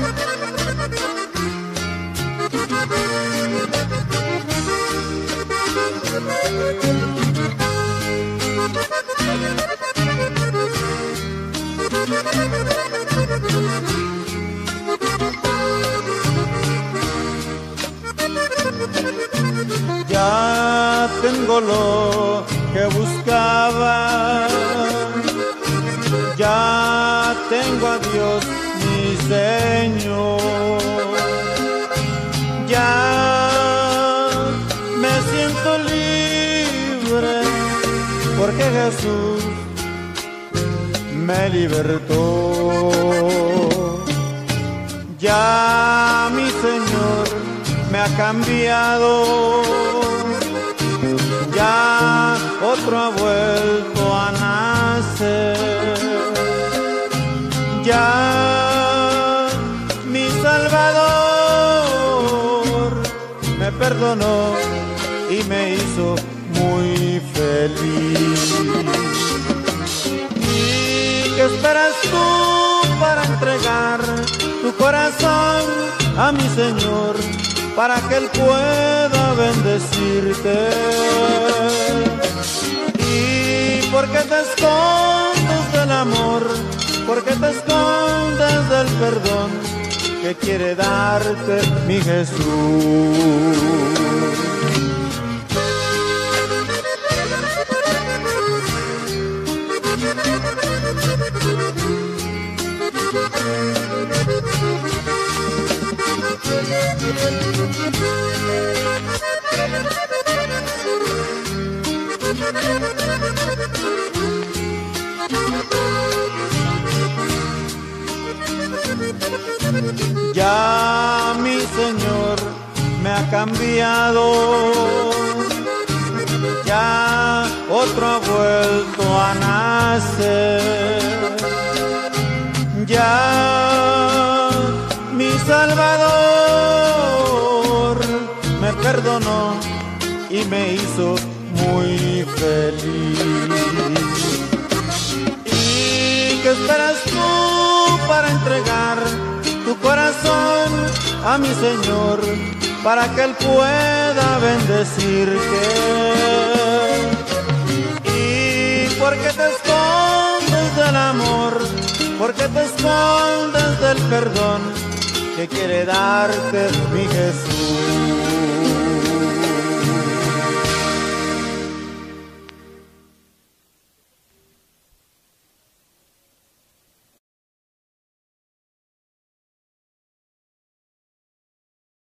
Ya tengo lo que buscaba, ya tengo a Dios mi Señor, ya me siento libre porque Jesús me libertó. Ya mi Señor me ha cambiado, ya otro ha vuelto a nacer, ya mi Salvador me perdonó y me hizo muy feliz. ¿Y qué esperas tú para entregar tu corazón a mi Señor, para que Él pueda bendecirte? ¿Y por qué te escondes del amor? ¿Por qué te escondes del perdón que quiere darte mi Jesús? Ya mi Señor me ha cambiado, ya otro ha vuelto a nacer, ya mi Salvador me perdonó y me hizo muy feliz. ¿Y qué esperas tú para entregar tu corazón a mi Señor, para que Él pueda bendecirte? ¿Y por qué te escondes del amor? ¿Por qué te escondes del perdón que quiere darte mi Jesús?